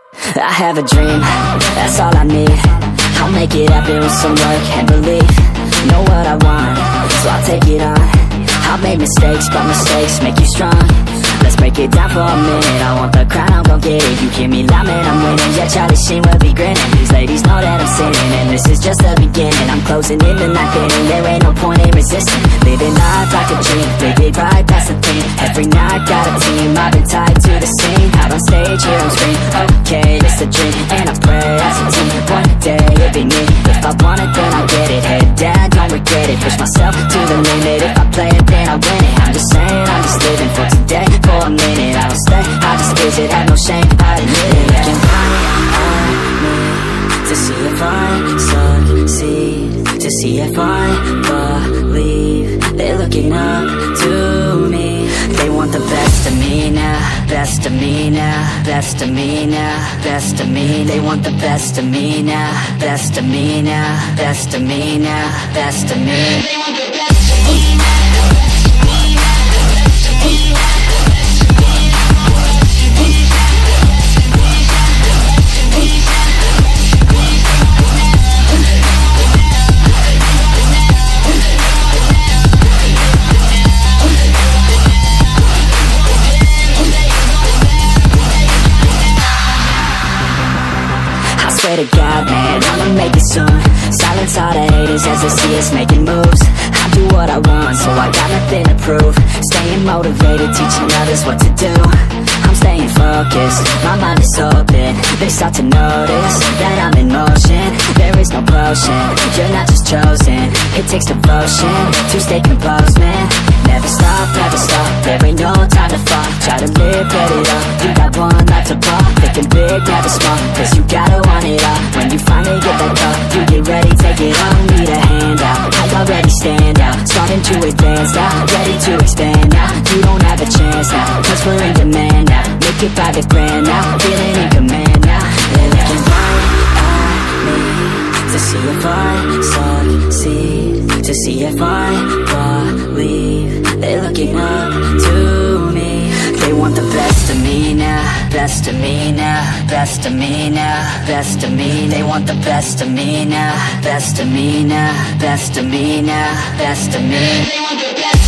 I have a dream, that's all I need. I'll make it happen with some work and belief. Know what I want, so I'll take it on. I'll make mistakes, but mistakes make you strong. Let's break it down for a minute. I want the crown, I'm gon' get it. You hear me loud, man, I'm winning. Yeah, Charlie Sheen will be grinning. These ladies know that I'm sinning, and this is just the beginning. I'm closing in the ninth inning, there ain't no point in resisting. Living life like a dream, live it right, that's the thing. Every night got a team, I've been tied to the scene. Out on stage, here I'm screaming, okay, it's a dream. And I pray as a team, one day it'll be me. If I want it, then I get it. Head down, don't regret it. Push myself to the limit. If I play it, then I win it. I'm just saying, I'm just living for today. For a minute, I don't stay, I just visit. Have no shame, I admit it. Looking right at me to see if I succeed, to see if I believe. They're looking up to me. They want the best of me now, best of me now, best of me now, best of me. They want the best of me now, best of me now, best of me now, best of me. They want the best of me now. Swear to God, man, I'ma make it soon. Silence all the haters as they see us making moves. I do what I want, so I got nothing to prove. Staying motivated, teaching others what to do. I'm staying focused, my mind is open. They start to notice that I'm in motion. There is no potion, you're not just chosen. It takes devotion to stay composed, man. Never stop, there ain't no time to fall. Try to live, get it up, you got one life to pop. Thinking big, never small, cause you gotta want it all. When you finally get that call, you get ready, take it on. Need a handout, I already stand out. Starting to advance now, ready to expand now. You don't have a chance now, cause we're in demand now. Make it 5 grand now, feeling in command now. They're looking right at me to see if I succeed, to see if I believe. They're looking up to me. They want the best of me now, best of me now, best of me now, best of me. They want the best of me now, best of me now, best of me now, best of me. They want the best.